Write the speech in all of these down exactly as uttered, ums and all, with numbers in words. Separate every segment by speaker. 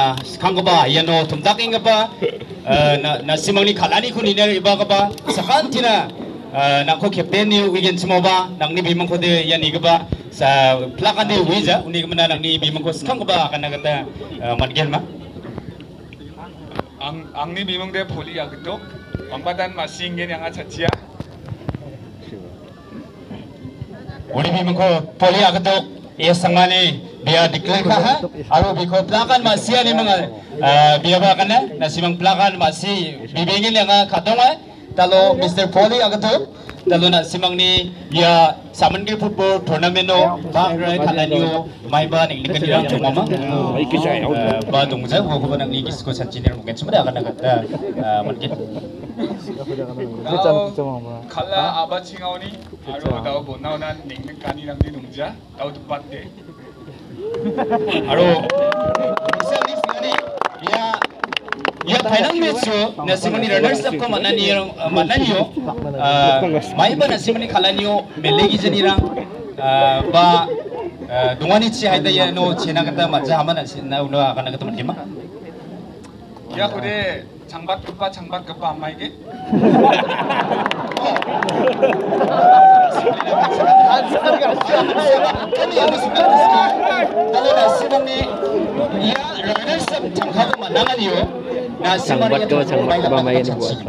Speaker 1: kangkaba yano tumdaking kaba na na simangni khalani ko niner iba kaba sakan tina nako captain ni weekend semoba nangni bimang ko de yani kaba sa plakan de wiza uni kemana nangni bimang ko kangkaba akan kata manggil ma
Speaker 2: ang angni bimang de poli agdok pangbadan masinggen yang acacia
Speaker 1: uni bimang ko poli agdok ia sangani dia declare kah aru biko plakan masih ni mga biya ba kana na simang plakan masih bibingin yang katong talo Mister Poli agato talo na simang ni ya Samangil football tournament no ba rai kalanyo mai ba ning likan dirang chuma ma ba dong sa ko ko nang igis ko san chinir mungkin semua akan kata mungkin
Speaker 2: kala aba chingauni aru daw bonauna ning kani nang di nungja daw tupat de
Speaker 1: aru bisa ni sini ya ya final match na simani runners up ko manani manani yo mai ba na simani kalanyo melegi jenirang ba dungani chi haida ya no chena kata maja hamana na uno akan kata mungkin ma
Speaker 2: ya kude 장bat kepa 장bat kepa amaige
Speaker 1: kalau nasibang ni ya runners up 장가도 만나가니요 nasibang ni 장bat kepa amaige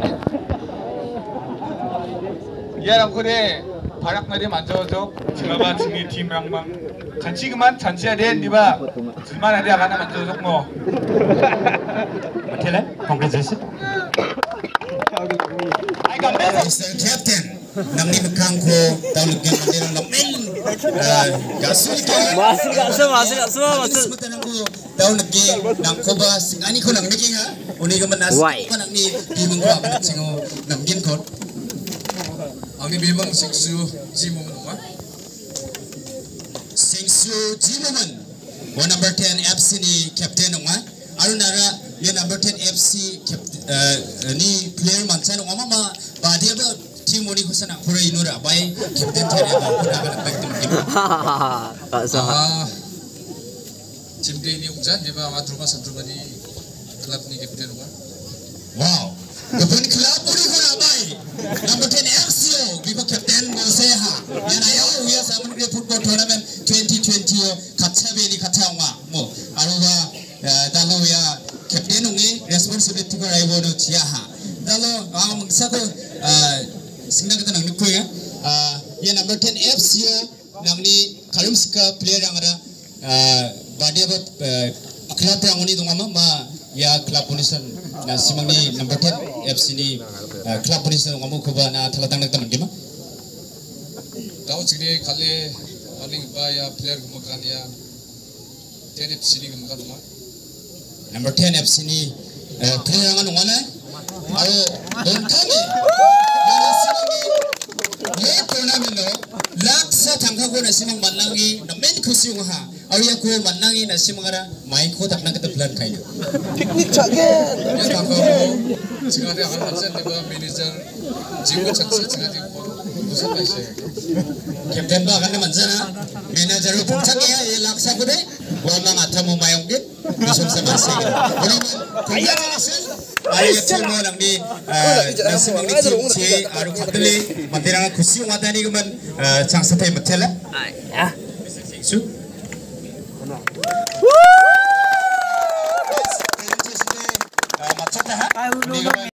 Speaker 2: ya 랑 kude 바락 날이 만져줘 제가 지금 팀랑만 같이 그만 잔치야 돼 니바 둘만 해야 가나 만져줘 뭐
Speaker 1: Betul eh? Congratulations.
Speaker 3: Mister Captain, nang ni makang ko tahun legian mandiri lamen gasul itu.
Speaker 4: Masuk gasul, masuk gasul, masuk.
Speaker 3: Sementara ko tahun legian nang ko ba singani ko nang legian ha. Uni ko manas ko nang ni bimang ko amat singo nang gin ko. Ang ni bimang singsu jimu mo. Singsu jimu man. One number ten F C ni captain ngwa. Aru nara ye number ten F C ni player mansan ngama ma badia ba team oni khosana khore inura bai captain thare ba khora ba baktim kim
Speaker 4: ha sa
Speaker 3: team de ni ungjan de ba madruba sandruba ni club ni captain wa wow kapun club oni khora bai number ten F C o biko captain go se ha yana yo ya Samangil football tournament twenty twenty o khatcha be ni khatcha wa mo aru ba dalo ya captain ungi responsibility ko raibo no chia ha dalo ang mangsa ko singna kata nang nikko ya ya number ten F C o nang ni karimska player ang ara badia ba club yang uni dongama ma ya club punisan na simang ni number ten F C ni club punisan ngamu ko ba na thalatang nagtaman di ma
Speaker 2: daw chigni kale aling ba ya player gumakan ya ten F C ni gumakan ma
Speaker 3: number ten F C ni player ang nungana ayo don kami yana simang ni ye tournament no laksa tangkago na simang manlangi na main kusi ha ayo ko manlangi na simang ara mai ko takna kata plan kayo
Speaker 4: Teknik cagen.
Speaker 2: ya tangkago 지금 아래 아까 맞은 데가 매니저 지금 작사 지금 무슨 말이야
Speaker 3: captain ba kan manjana manager ro pungchangya ye laksa ko de wa ma ngata mo mayong dit bisum sa base ini congratulations ari ye mo lang ni nasimang ni che aru khatle mandiranga khushi wadani guman changsa thai mathela
Speaker 4: Ya.
Speaker 3: su Woo!